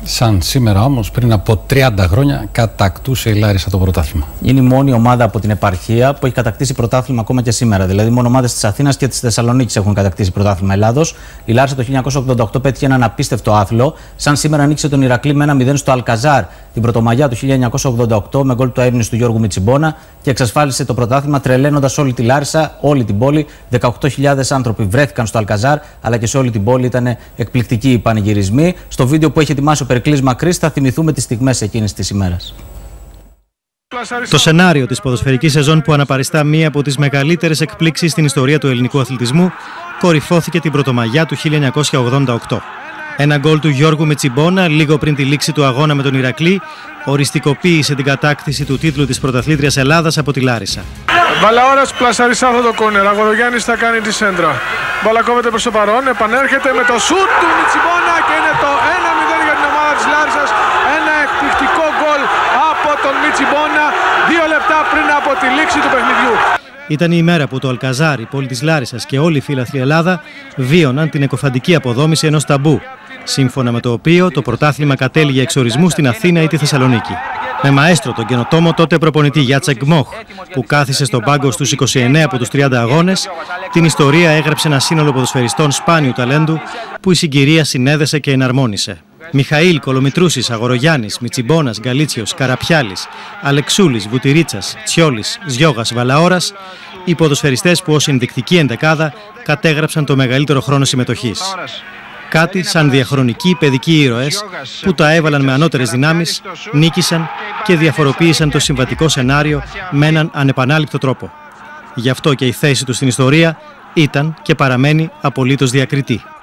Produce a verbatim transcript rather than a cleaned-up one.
Σαν σήμερα όμως, πριν από τριάντα χρόνια, κατακτούσε η Λάρισα το πρωτάθλημα. Είναι η μόνη ομάδα από την επαρχία που έχει κατακτήσει πρωτάθλημα ακόμα και σήμερα. Δηλαδή, μόνο ομάδες της Αθήνας και της Θεσσαλονίκης έχουν κατακτήσει πρωτάθλημα Ελλάδος. Η Λάρισα το χίλια εννιακόσια ογδόντα οκτώ πέτυχε έναν απίστευτο άθλο. Σαν σήμερα νίκησε τον Ηρακλή με ένα μηδέν στο Αλκαζάρ την Πρωτομαγιά του χίλια εννιακόσια ογδόντα οκτώ με γκολ του αείμνηστου του Γιώργου Μιτσιμπόνα και εξασφάλισε το πρωτάθλημα τρελαίνοντας όλη τη Λάρισα, όλη την πόλη. δεκαοκτώ χιλιάδες άνθρωποι βρέθηκαν στο Αλκαζάρ, αλλά και σε όλη την πόλη ήταν εκπληκτικοί οι πανηγυρισμοί. Στο βίντεο που έχει ετοιμάσει ο Περικλής Μακρύς θα θυμηθούμε τις στιγμές εκείνης της ημέρας. Το σενάριο της ποδοσφαιρικής σεζόν που αναπαριστά μία από τις μεγαλύτερες εκπλήξεις στην ιστορία του ελληνικού αθλητισμού κορυφώθηκε την Πρωτομαγιά του χίλια εννιακόσια ογδόντα οκτώ. Ένα γκολ του Γιώργου Μιτσιμπόνα λίγο πριν τη λήξη του αγώνα με τον Ηρακλή οριστικοποίησε την κατάκτηση του τίτλου της πρωταθλήτριας Ελλάδας από τη Λάρισα. Μπαλαώρας πλασαριστά αυτό το κόρνερ. Αγορογιάννης θα κάνει τη σέντρα. Μπαλα κόβεται προς το παρόν. Επανέρχεται με το σουτ του Μιτσιμπόνα και είναι το ένα μηδέν για την ομάδα της Λάρισσας. Ένα εκπληκτικό γκολ από τον Μιτσιμπόνα δύο λεπτά πριν από τη λήξη του παιχνιδιού. Ήταν η ημέρα που το Αλκαζάρ, η πόλη της Λάρισσας και όλη η φίλαθλη Ελλάδα βίωναν την εκοφαντική αποδόμηση ενός ταμπού, σύμφωνα με το οποίο το πρωτάθλημα κατέληγε εξορισμού στην Αθήνα ή τη Θεσσαλονίκη. Με μαέστρο τον καινοτόμο τότε προπονητή Γιάτσεκ Μοχ, που κάθισε στον πάγκο στους είκοσι εννέα από τους τριάντα αγώνες, την ιστορία έγραψε ένα σύνολο ποδοσφαιριστών σπάνιου ταλέντου που η συγκυρία συνέδεσε και εναρμόνισε. Μιχαήλ, Κολομητρούσης, Αγορογιάννης, Μιτσιμπόνας, Γκαλίτσιος, Καραπιάλης, Αλεξούλης, Βουτυρίτσας, Τσιόλης, Ζιώγας, Βαλαώρας, οι ποδοσφαιριστές που ως ενδεικτική ενδεκάδα κατέγραψαν το μεγαλύτερο χρόνο συμμετοχής. Κάτι σαν διαχρονικοί παιδικοί ήρωες που τα έβαλαν με ανώτερες δυνάμεις, νίκησαν και διαφοροποίησαν το συμβατικό σενάριο με έναν ανεπανάληπτο τρόπο. Γι' αυτό και η θέση του στην ιστορία ήταν και παραμένει απολύτως διακριτή.